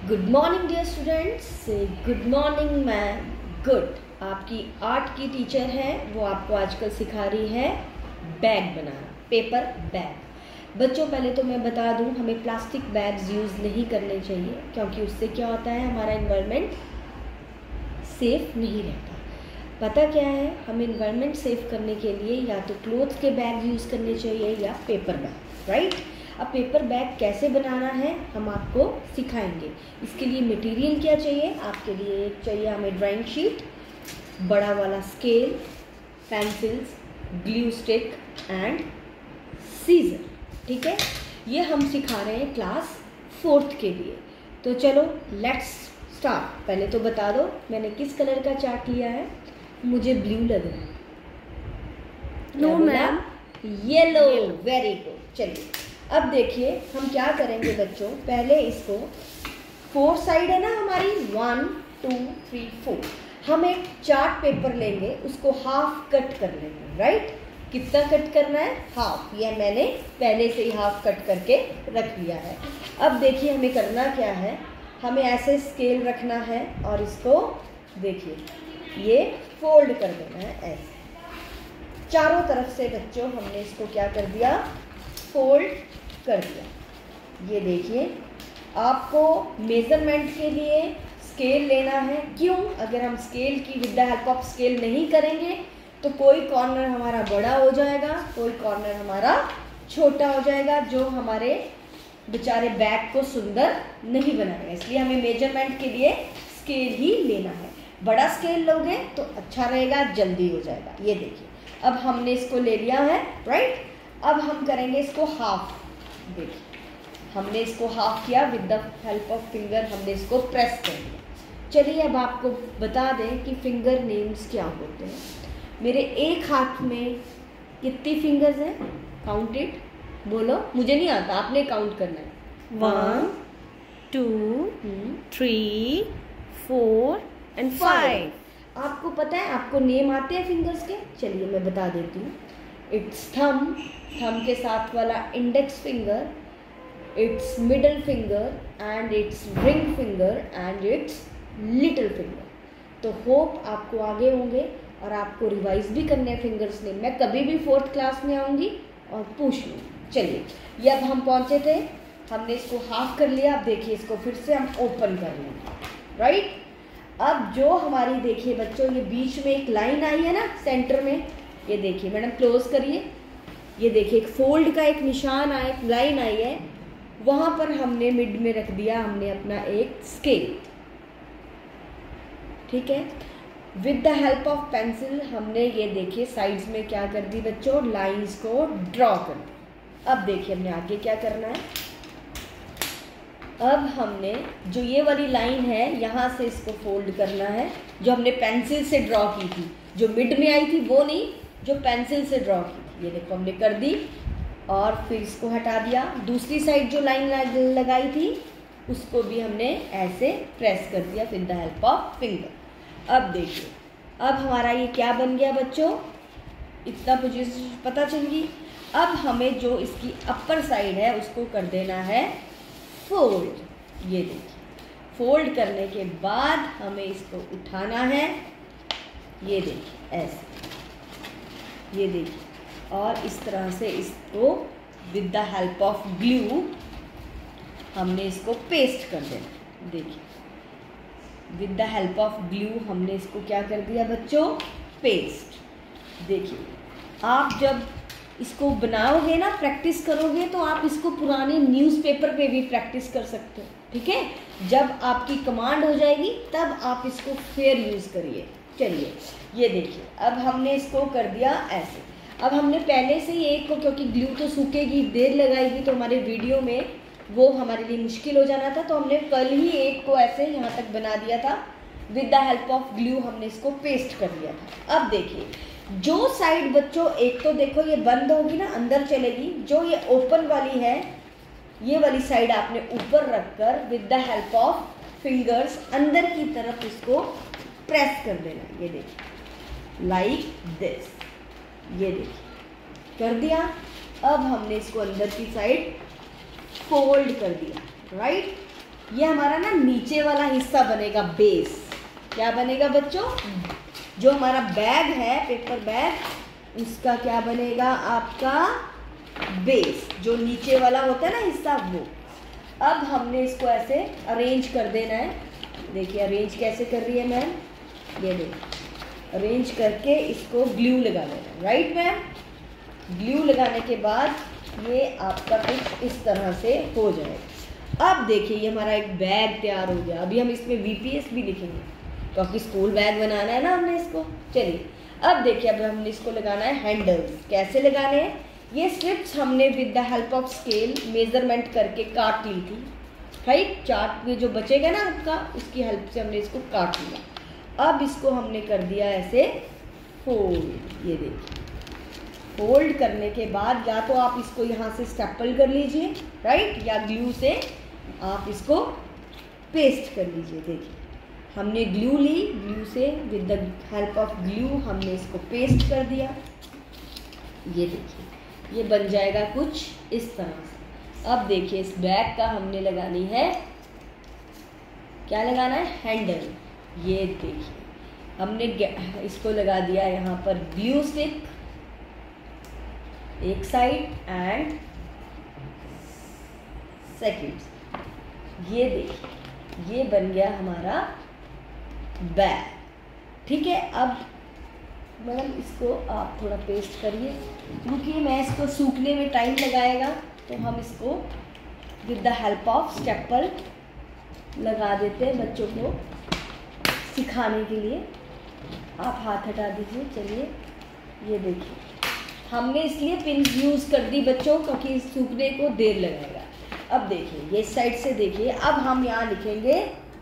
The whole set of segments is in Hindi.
Good morning dear students. Good morning ma'am. Good. आपकी आर्ट की टीचर है, वो आपको आजकल सिखा रही है बैग बनाना, पेपर बैग। बच्चों पहले तो मैं बता दूं, हमें प्लास्टिक बैग्स यूज़ नहीं करने चाहिए, क्योंकि उससे क्या होता है, हमारा इन्वायरमेंट सेफ नहीं रहता। पता क्या है, हम इन्वायरमेंट सेफ करने के लिए या तो क्लोथ के बैग यूज़ करने चाहिए या पेपर बैग, राइट। अब पेपर बैग कैसे बनाना है हम आपको सिखाएंगे। इसके लिए मटेरियल क्या चाहिए, आपके लिए चाहिए हमें ड्राइंग शीट, बड़ा वाला scale, pencils, glue stick and scissor. ठीक है, ये हम सिखा रहे हैं क्लास 4th के लिए। तो चलो लेट्स स्टार्ट। पहले तो बता दो मैंने किस कलर का चार्ट लिया है। मुझे ब्लू लग रहा है। No ma'am, yellow. Very good. चलिए अब देखिए हम क्या करेंगे बच्चों, पहले इसको 4 साइड है ना हमारी, 1 2 3 4, हम एक चार्ट पेपर लेंगे, उसको हाफ कट कर लेंगे, राइट। कितना कट करना है, हाफ। ये मैंने पहले से ही हाफ कट करके रख लिया है। अब देखिए हमें करना क्या है, हमें ऐसे स्केल रखना है और इसको देखिए ये फोल्ड कर देना है ऐसे चारों तरफ से। बच्चों हमने इसको क्या कर दिया, फोल्ड कर दिया। ये देखिए आपको मेजरमेंट के लिए स्केल लेना है। क्यों, अगर हम स्केल की with the help of scale नहीं करेंगे तो कोई कॉर्नर हमारा बड़ा हो जाएगा, कोई कॉर्नर हमारा छोटा हो जाएगा, जो हमारे बेचारे बैग को सुंदर नहीं बनाएगा। इसलिए हमें मेजरमेंट के लिए स्केल ही लेना है। बड़ा स्केल लोगे तो अच्छा रहेगा, जल्दी हो जाएगा। ये देखिए अब हमने इसको ले लिया है, राइट। अब हम करेंगे इसको हाफ। देखिए हमने इसको हाफ किया, with the help of finger हमने इसको प्रेस कर दिया। चलिए अब आपको बता दें कि फिंगर नेम्स क्या होते हैं। मेरे एक हाथ में कितनी फिंगर्स हैं, काउंट इट। बोलो, मुझे नहीं आता, आपने काउंट करना है। 1 2 3 4 एंड 5। आपको पता है, आपको नेम आते हैं फिंगर्स के। चलिए मैं बता देती हूँ। इट्स थंब, थंब के साथ वाला index finger, it's middle finger and it's ring finger and it's little finger. तो होप आपको आगे होंगे और आपको रिवाइज भी करने हैं फिंगर्स नेम। मैं कभी भी 4th क्लास में आऊँगी और पूछ लूँगी। चलिए ये अब हम पहुँचे थे, हमने इसको हाफ कर लिया। अब देखिए इसको फिर से हम ओपन कर लेंगे, राइट। अब जो हमारी देखिए बच्चों, ये बीच में एक लाइन आई है ना सेंटर में, ये देखिए मैडम क्लोज करिए। ये देखिए एक फोल्ड का एक निशान आया, एक लाइन आई है, वहाँ पर हमने मिड में रख दिया हमने अपना एक स्केल। ठीक है, with the help of pencil हमने ये देखिए साइड्स में क्या कर दी बच्चों, लाइंस को ड्रॉ कर दी। अब देखिए हमने आगे क्या करना है, अब हमने जो ये वाली लाइन है यहाँ से इसको फोल्ड करना है, जो हमने पेंसिल से ड्रॉ की थी, जो मिड में आई थी वो नहीं, जो पेंसिल से ड्रॉ की थी। ये देखो हमने कर दी और फिर इसको हटा दिया। दूसरी साइड जो लाइन लगाई थी उसको भी हमने ऐसे प्रेस कर दिया with the help of finger. अब देखिए अब हमारा ये क्या बन गया बच्चों, इतना पोजीशन पता चल गई। अब हमें जो इसकी अपर साइड है उसको कर देना है फोल्ड। ये देखिए फोल्ड करने के बाद हमें इसको उठाना है, ये देखिए ऐसे, ये देखिए, और इस तरह से इसको with the help of glue हमने इसको पेस्ट कर देना। देखिए with the help of glue हमने इसको क्या कर दिया बच्चों, पेस्ट। देखिए आप जब इसको बनाओगे ना, प्रैक्टिस करोगे, तो आप इसको पुराने न्यूज़पेपर पे भी प्रैक्टिस कर सकते हो। ठीक है, जब आपकी कमांड हो जाएगी तब आप इसको फिर यूज़ करिए। चलिए ये देखिए अब हमने इसको कर दिया ऐसे। अब हमने पहले से ही एक को, क्योंकि ग्लू तो सूखेगी, देर लगाएगी तो हमारे वीडियो में वो हमारे लिए मुश्किल हो जाना था, तो हमने कल ही एक को ऐसे यहाँ तक बना दिया था। With the help of glue हमने इसको पेस्ट कर दिया था। अब देखिए जो साइड बच्चों, एक तो देखो ये बंद होगी ना, अंदर चलेगी, जो ये ओपन वाली है ये वाली साइड आपने ऊपर रखकर with the help of fingers अंदर की तरफ इसको प्रेस कर देना। ये देखिए लाइक दिस, ये देखिए कर दिया। अब हमने इसको अंदर की साइड फोल्ड कर दिया, राइट। ये हमारा ना नीचे वाला हिस्सा बनेगा बेस। क्या बनेगा बच्चों? जो हमारा बैग है, पेपर बैग, उसका क्या बनेगा? आपका बेस, जो नीचे वाला होता है ना हिस्सा, वो। अब हमने इसको ऐसे अरेंज कर देना है। देखिए अरेंज कैसे कर रही है मैम, ये देखिए अरेंज करके इसको ग्लू लगा देना। Right ma'am? ग्लू लगाने के बाद ये आपका कुछ इस तरह से हो जाएगा। अब देखिए ये हमारा एक बैग तैयार हो गया। अभी हम इसमें VPS भी लिखेंगे क्योंकि स्कूल बैग बनाना है ना हमने इसको। चलिए अब देखिए, अब हमने इसको लगाना है हैंडल्स। कैसे लगाने हैं? ये स्ट्रिप्स हमने with the help of scale measurement करके काट ली थी। राइट? चार्ट में जो बचेगा ना आपका, उसकी हेल्प से हमने इसको काट लिया। अब इसको हमने कर दिया ऐसे फोल्ड। ये देखिए फोल्ड करने के बाद या तो आप इसको यहाँ से स्टेपल कर लीजिए, राइट, या ग्लू से आप इसको पेस्ट कर लीजिए। देखिए हमने ग्लू ली, ग्लू से with the help of glue हमने इसको पेस्ट कर दिया। ये देखिए ये बन जाएगा कुछ इस तरह से। अब देखिए इस बैग का हमने लगानी है, क्या लगाना है? हैंडल। ये देखिए हमने इसको लगा दिया यहाँ पर ग्लू स्टिक एक साइड एंड सेकंड। ये देखिए ये बन गया हमारा बैग। ठीक है, अब मैडम इसको आप थोड़ा पेस्ट करिए क्योंकि मैं इसको सूखने में टाइम लगाएगा, तो हम इसको with the help of staple लगा देते हैं बच्चों को सिखाने के लिए। आप हाथ हटा दीजिए। चलिए ये देखिए हमने इसलिए पिन यूज़ कर दी बच्चों क्योंकि सूखने को देर लगेगा। अब देखिए ये साइड से देखिए, अब हम यहाँ लिखेंगे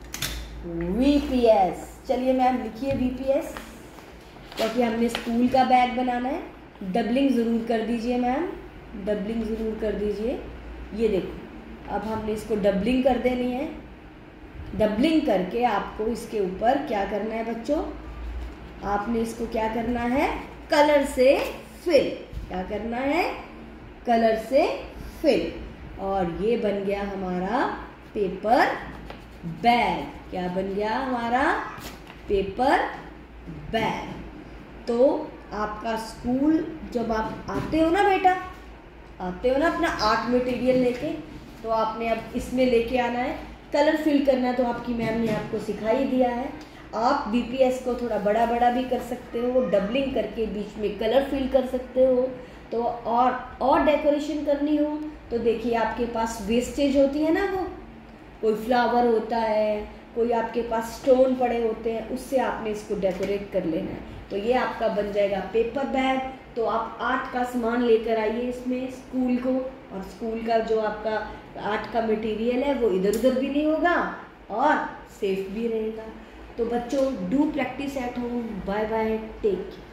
VPS। चलिए मैम लिखिए VPS क्योंकि हमने स्कूल का बैग बनाना है। डबलिंग ज़रूर कर दीजिए मैम, डबलिंग ज़रूर कर दीजिए। ये देखो अब हमने इसको डबलिंग कर देनी है। डबलिंग करके आपको इसके ऊपर क्या करना है बच्चों? आपने इसको क्या करना है? कलर से फिल। क्या करना है? कलर से फिल। और ये बन गया हमारा पेपर बैग। क्या बन गया हमारा? Paper bag. तो आपका स्कूल जब आप आते हो ना बेटा, आते हो ना अपना आर्ट मटेरियल लेके, तो आपने अब इसमें लेके आना है, कलर फिल करना है। तो आपकी मैम ने आपको सिखा ही दिया है। आप VPS को थोड़ा बड़ा बड़ा भी कर सकते हो, डबलिंग करके बीच में कलर फिल कर सकते हो। तो और डेकोरेशन करनी हो तो देखिए आपके पास वेस्टेज होती है ना, वो कोई फ्लावर होता है, कोई आपके पास स्टोन पड़े होते हैं, उससे आपने इसको डेकोरेट कर लेना है। तो ये आपका बन जाएगा पेपर बैग। तो आप आर्ट का सामान लेकर आइए इसमें स्कूल को, और स्कूल का जो आपका आर्ट का मटेरियल है वो इधर उधर भी नहीं होगा और सेफ भी रहेगा। तो बच्चों do practice at home. Bye bye, take care.